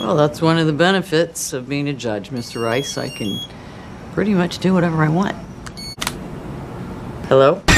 Well, that's one of the benefits of being a judge, Mr. Rice. I can pretty much do whatever I want. Hello?